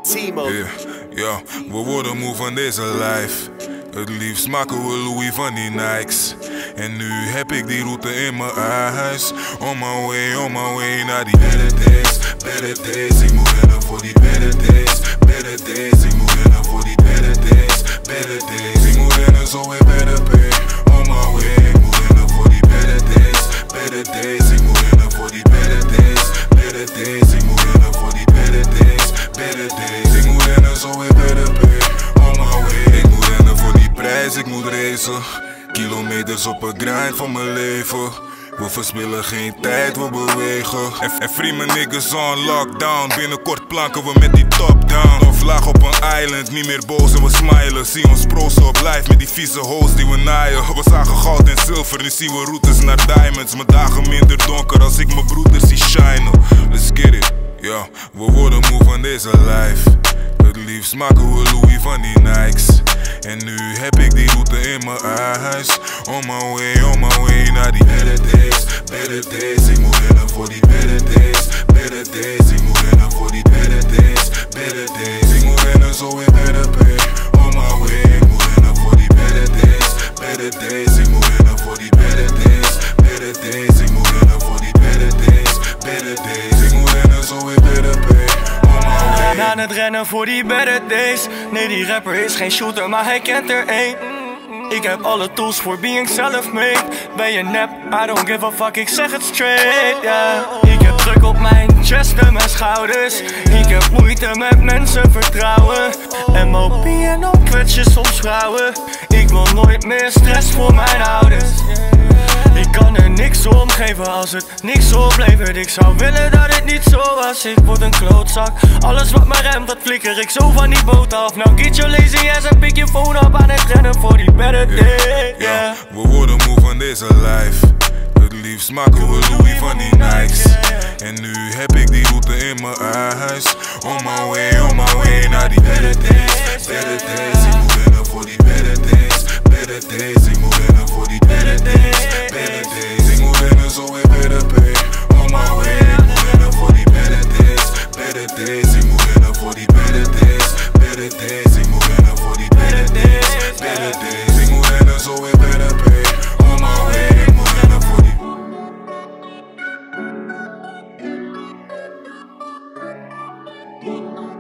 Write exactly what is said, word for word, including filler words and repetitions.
Timo. Yeah, ja, we worden moe van deze life. Het liefst maken we Louis van die Nikes. En nu heb ik die route in mijn huis. On my way, on my way naar die better days. Better days, ik moet rennen voor die better days. Better days, ik moet rennen voor die better days. Better days, ik moet rennen zo weer better pay. On my way, ik moet rennen voor die better days. Better days, ik moet rennen voor die better days. Better days, ik moet rennen voor die better days. Better days, ik moet rennen zo weer better pay. On my way, ik moet rennen voor die prijs, ik moet racen. Kilometers op een grind van mijn leven. We verspillen geen tijd, we bewegen. En, en free mijn niggas on lockdown. Binnenkort planken we met die top down. Of laag op een island, niet meer boos en we smilen. Zie ons proosten op live met die vieze hoes die we naaien. We zagen goud en zilver, nu zien we routes naar diamonds. Mijn dagen minder donker als ik mijn broeders zie shinen. Let's get it, ja, yeah. We worden moe van deze life. Het liefst maken we Louis van die Nikes. En nu heb ik die route in mijn huis. On my way, on my way naar die better days. Better days, ik moet rennen voor die better days. Better days, ik moet rennen voor die better days. Better days, ik moet rennen zo weer better pay. On my way, ik moet rennen voor die better days. Better days, ik moet rennen voor die better days. Better days, ik moet rennen voor die better days. Better days, ik moet rennen zo weer better pay. Aan het rennen voor die better days. Nee, die rapper is geen shooter, maar hij kent er één. Ik heb alle tools voor being self-made. Ben je nep? I don't give a fuck, ik zeg het straight, yeah. Ik heb druk op mijn chest en mijn schouders. Ik heb moeite met mensen vertrouwen. M O P en dan kwets je soms vrouwen. Ik wil nooit meer stress voor mijn ouders. Ik kan er niks om geven als het niks oplevert. Ik zou willen dat het niet zo was, ik word een klootzak. Alles wat me remt, dat flikker ik zo van die boot af. Nou get your lazy ass en pick je phone op aan het rennen voor die better day, yeah. Ja, we worden moe van deze life. Het liefst maken we Louis van die Nikes. En nu heb ik die route in mijn huis. On my way, on my way naar die better days. Better days, ik moet rennen voor die better days. Better days, ik moet rennen voor die better days. Better days, ik moet rennen zo weer better pay. On my way, ik moet rennen voor die better days. Better days, ik moet rennen voor die better days. Better days, ik moet rennen voor die better days. Better days, ik moet rennen zo weer better pay. On my way, ik moet rennen voor die.